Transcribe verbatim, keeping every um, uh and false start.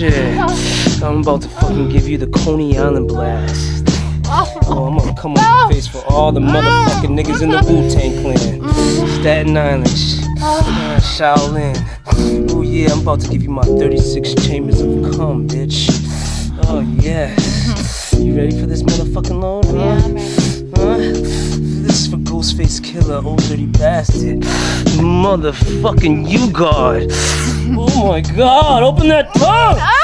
shit. I'm about to fucking give you the Coney Island blast. Oh, I'm gonna come on your face for all the motherfucking niggas in the Wu-Tang Clan. Staten Island, uh, Shaolin. Oh yeah, I'm about to give you my thirty-six chambers of cum, bitch. Oh yeah. You ready for this motherfucking load, huh? Yeah, I'm ready. Huh? This is for Ghostface Killer, old dirty bastard. Motherfucking you guard. Oh my god, open that tongue!